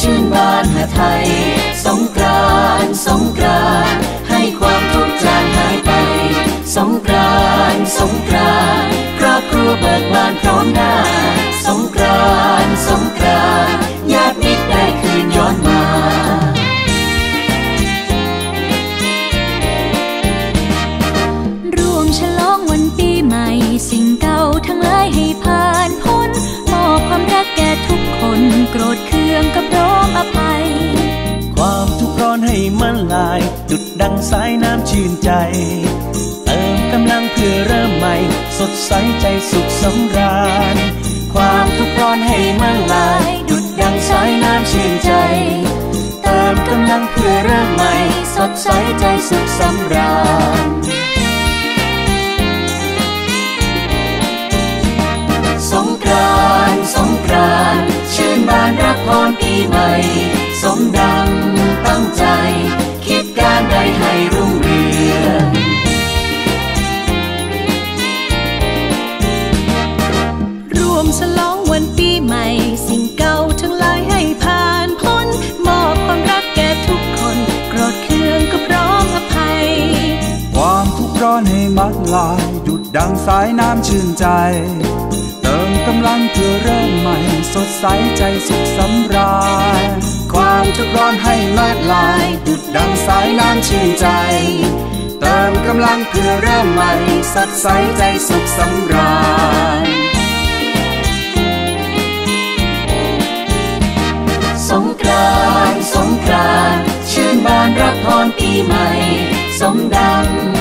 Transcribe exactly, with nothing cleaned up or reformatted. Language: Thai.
ชื่นบานหาไทยสงกรานต์สงกรานต์ให้ความทุกข์จางหายไปสงกรานต์สงกรานต์ครอบครัวเบิกบานพร้อมหน้าสงกรานต์สงกรานต์ญาติมิตรได้คืนย้อนมาร่วมฉลองวันปีใหม่สิ่งเก่าทั้งหลายให้ผ่านพ้นมอบความรักแก่ทุกคนโกรธเคืองก็พร้อมอภัยความทุกข์ร้อนให้มันลายดุจดังสายน้ำชื่นใจเติมกำลังเพื่อเริ่มใหม่สดใสใจสุขสำราญความทุกข์ร้อนให้มันลายดุจดังสายน้ำชื่นใจเติมกำลังเพื่อเริ่มใหม่สดใสใจสุขสำราญสงกรานต์สงกรานต์ชื่นบานรับพรปีใหม่สมดังตั้งใจคิดการใดให้รุ่งเรืองร่วมฉลองวันปีใหม่สิ่งเก่าทั้งหลายให้ผ่านพ้นมอบความรักแก่ทุกคนโกรธเคืองก็พร้อมอภัยความทุกข์ร้อนให้มัดลายดุจดังสายน้ำชื่นใจเติมกำลังเพื่อเริ่มใหม่สดใสใจสุขสำราญความทุกข์ร้อนให้มัดลายดุจดังสายน้ำชื่นใจเติมกำลังเพื่อเริ่มใหม่สดใสใจสุขสำราญสงกรานต์สงกรานต์ชื่นบานรับพรปีใหม่สมดัง